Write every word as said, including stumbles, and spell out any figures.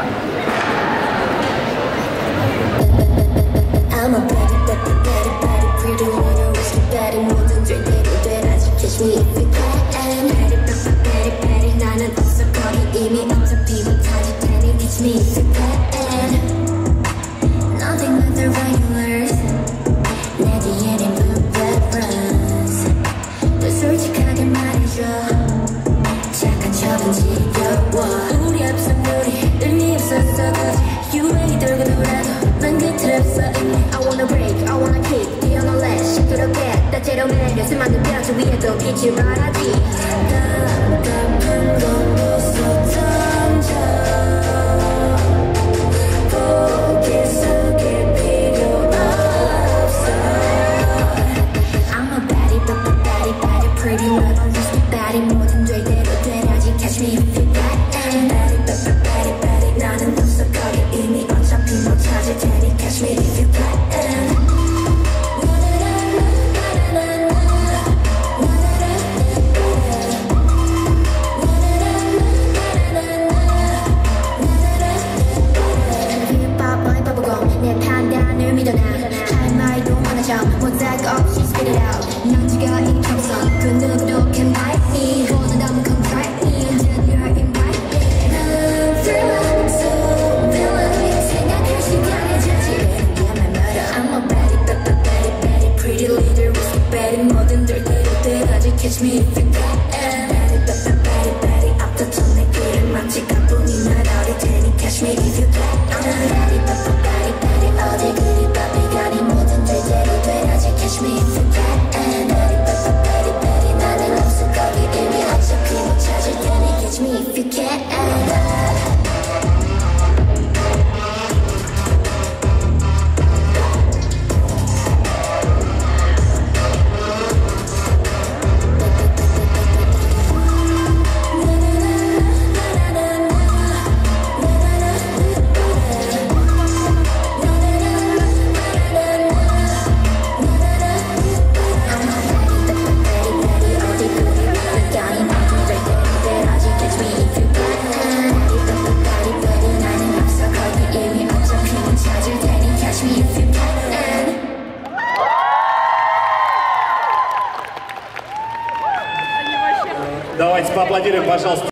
I'm a baddie, baddie, baddie, baddie, pretty little risky baddie. 모든 죄대로 돼야지 catch me if you can. Baddie, baddie, baddie, baddie, 나는 없어 거기 이미 어차피 못하지 테니 catch me if you can. Nothing but the regulars. 내 뒤에는 blue peppers. 또 솔직하게 말해줘. 착한 척은 지겨워. 우리 앞선물이 의미 없었어 굳이 유행이 돌고 돌아도 난 그 틀에 서 있네. I wanna break, I wanna kick, 뛰어놀래 시끄럽게 따제로 매겨 수많은 벼슬 위에도 빛이 말하지. 깜깜한 건 웃어던져 고개 숙일 필요 없어. I'm a baddie, baddie, baddie, baddie, pretty little risky baddie. 모든 죄대로 돼야지 catch me if you can. Baddie, baddie, baddie, baddie, 나는 없어 거기 이미 어차피 못 찾을 테니 catch me if you can. 내 판단을 믿어놔. 할 말도 많아져 못할 것 없이 spit it out. 남자가 인격성 그 누구도 can bite me. 보는 남은 come try me until you're invited. 난 thriller so villain. 생각할 시간에 저지르는 게 말 말아. I'm a baddie, baddie, baddie, baddie, pretty little risky baddie. 뭐든 될 대로 돼야지 catch me if you can. Baddie, baddie, baddie, baddie, 앞다퉈 내 길을 마치 가뿐히 날 어릴 테니 catch me if you can. Baddie, baddie, baddie, baddie, 어디 그리 바비가니 모든 죄대로 돼야지 catch me if you can. Baddie, baddie, baddie, baddie, 나는 없을 거기 이미 어차피 못 찾을 테니 catch me if you can. Давайте поаплодируем, пожалуйста.